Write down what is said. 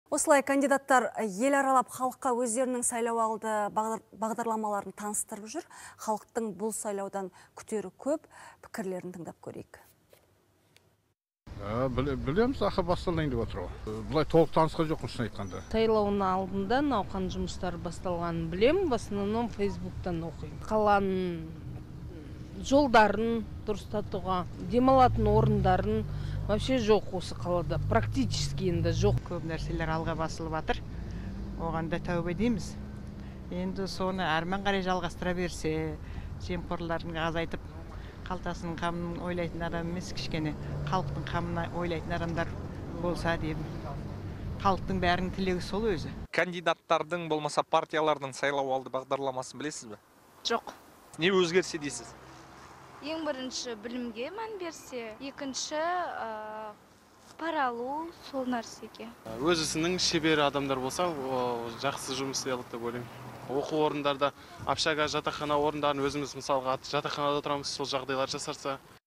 Осылай кандидаттар ел аралап халыққа өздерінің сайлауалды бағдарламаларын таныстырып жүр. Халықтың бұл сайлаудан күтері көп, пікірлерін тыңдап көрейік. Білеміз, ақы басталайын деп отыр. Бұлай толық танысқан жоқпын, шын айтқанда. Сайлауының алдында науқан жұмыстары басталғанын білем, в основном Фейсбуктан оқимын. Қаланың жолдарын дұрыстатуға, демалатын орындарын вообще жоқ осы қалада, практически енді жоқ. Көп нәрселер алға басылып жатыр. Оған да тәубе дейміз. Енді соны әрмен қарай жалғастыра берсе, жемқорларын азайтып, қалтасының қамын ойлайтын адам емес, кішкене халықтың қамын ойлайтын адамдар болса деймін. Халықтың бәрінің тілегі сол өзі. Кандидаттардың болмаса партиялардың сайлауалды бағдарламасын білесіз бе? Жоқ. Не өзгерсе дейсіз? Ең бірінші білімге мән берсе, екінші пара алу сол нәрсеге. Өзісінің шебері адамдар болса, жақсы жұмыс істей алады деп ойлаймын. Оқу орындарда, общага, жатақхана орындарын өзіміз мысалға жатақханада тұрамыз, сол жағдайлар жасарса